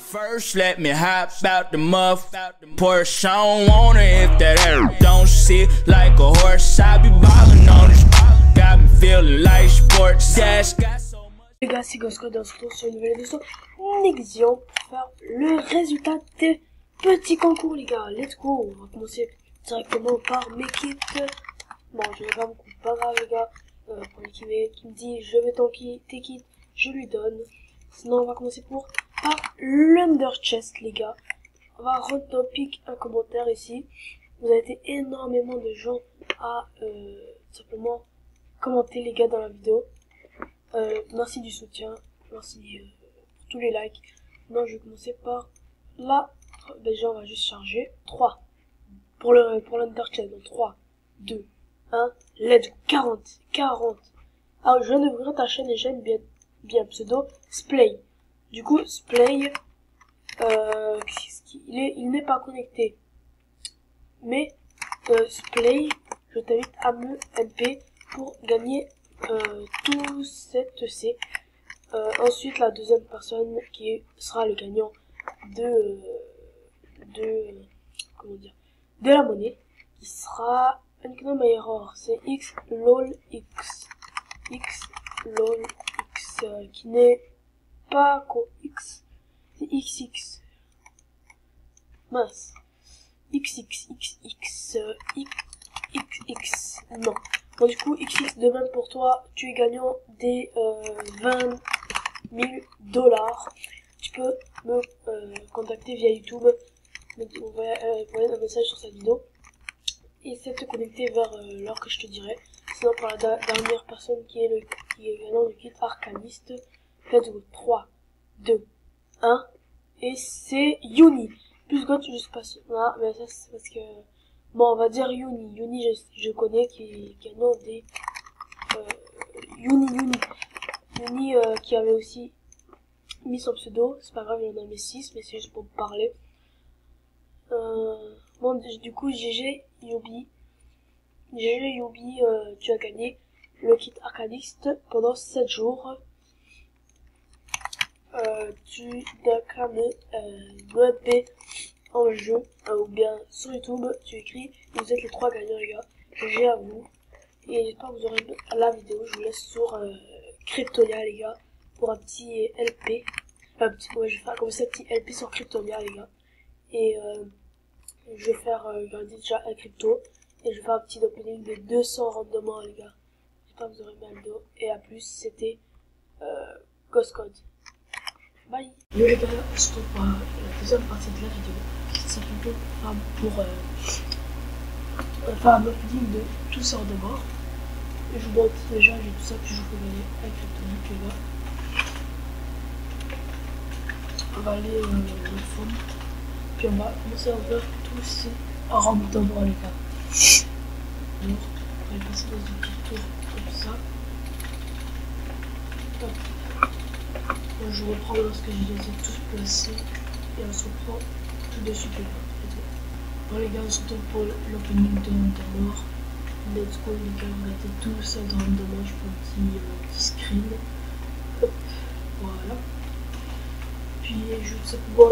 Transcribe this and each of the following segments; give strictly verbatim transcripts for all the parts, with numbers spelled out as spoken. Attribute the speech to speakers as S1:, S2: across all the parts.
S1: First, let me hop out the muff, Porsche. I don't want it if that air don't sit like a horse. I be ballin' on this, got me feeling like sports. Dash got so much.
S2: Les gars, c'est Goscode, on se retrouve sur une nouvelle édition Nexion pour faire le résultat des petits concours, les gars. Let's go. On va commencer directement par mes kits. Bon, je vais pas beaucoup, pas grave, les gars. Euh, pour l'équipe qui me dit je veux ton kit, tes kits, je lui donne. Sinon, on va commencer pour par l'Under Chest, les gars. On va rendre un pic, un commentaire ici. Vous avez été énormément de gens à euh, simplement commenter, les gars, dans la vidéo. Euh, merci du soutien, merci euh, pour tous les likes. Maintenant, je vais commencer par là. Déjà, on va juste charger. trois. Pour le pour l'Under Chest. Donc, trois, deux, un. Let's go. quarante. quarante. Alors, je viens d'ouvrir ta chaîne et j'aime bien, bien pseudo Splay. Du coup, Splay, euh, il est, il n'est pas connecté. Mais, euh, Splay, je t'invite à me M P pour gagner, euh, tout cette C. Euh, ensuite, la deuxième personne qui sera le gagnant de, euh, de, euh, comment dire, de la monnaie, qui sera un gnome error, c'est X lol X, X lol X, euh, qui n'est pas co X, c'est X X, mince, X X X X, euh, X X X, non. Bon, du coup, X X, de même pour toi, tu es gagnant des euh, vingt mille dollars. Tu peux me euh, contacter via YouTube, m'envoyer euh, un message sur cette vidéo et essayer de te connecter vers euh, l'heure que je te dirai. Sinon, pour la dernière personne qui est le qui est gagnant du kit Arcaniste, let's go. trois, deux, un, et c'est Yuni. Plus God, je sais pas si, ah, mais ça c'est parce que, bon, on va dire Yuni. Yuni, je, je connais, qui est gagnant des, euh, Yuni, Yuni. Yuni, euh, qui avait aussi mis son pseudo, c'est pas grave, il en a mis six, mais c'est juste pour me parler. Euh, bon, du coup, G G, Yubi. G G, Yubi, euh, tu as gagné le kit Arcaniste pendant sept jours. Euh, tu dois cramer euh, M P en jeu, euh, ou bien sur YouTube, tu écris, vous êtes les trois gagnants, les gars. G G à vous. Et j'espère que vous aurez aimé la vidéo. Je vous laisse sur euh, Cryptonia, les gars, pour un petit L P. Un petit, ouais, je vais faire comme ça, un petit L P sur Cryptonia, les gars. Et euh, je vais faire, euh, déjà un crypto. Et je vais faire un petit opening de deux cents rendements, les gars. J'espère que vous aurez aimé la vidéo. Et à plus, c'était euh, Goscode. Bye. Yo les gars, on se retrouve pour la deuxième partie de la vidéo. C'est plutôt pour euh, faire un opening de tous sorts de morts. Et je vous montre déjà, j'ai tout ça que je peux gagner avec le tonique, les gars. On va aller euh, dans le fond. Puis on va commencer à ouvrir tous ces rangs d'endroits, les gars. Donc, on va passer dans une petite tour comme ça. Hop. Bon, je reprends lorsque je les ai tous placés et on se reprend tout de suite, les gars. Bon les gars, on se retrouve pour l'opening de Random. Let's go les gars, regardez tout ça dans Random. Je prends un petit, euh, petit screen. Hop, voilà. Puis je sais pas.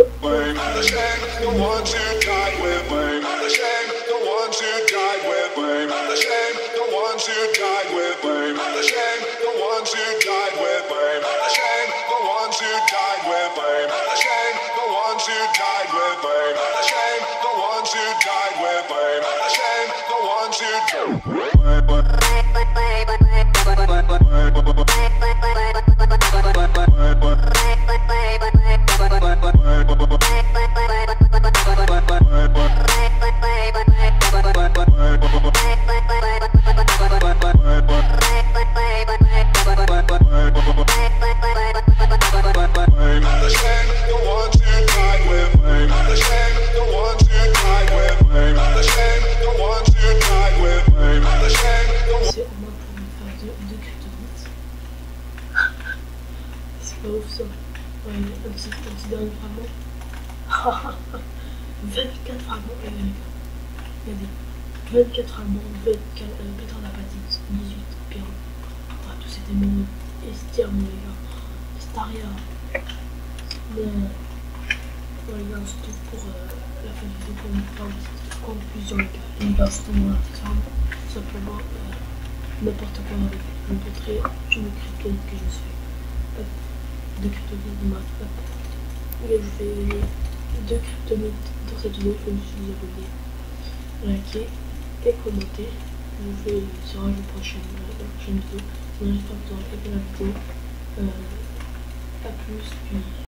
S2: Pas ouf ça. Ouais, un petit, un petit dernier fragment. vingt-quatre fragments, les gars. Il y a des vingt-quatre fragments, vingt-quatre, euh, Pétard d'apatite, dix-huit, Pyro. Ah, tous ces démons. Estier, mon les gars. Staria. Mon. Voilà les gars, on se retrouve pour euh, la fin du vidéo pour une fin de conclusion les gars. Les gars, c'était moi la ferme, tout simplement euh, n'importe quoi avec je vous montrerai une crypto que je suis. Hop, deux crypto-mythes de maths, hop. Et je vais gagner deux crypto-mythes dans cette vidéo, je me suis abonné, likez et commentez. Je vous fais sur la prochaine, la prochaine vidéo. Sinon j'espère que vous aurez aimé la vidéo. Euh, à plus, puis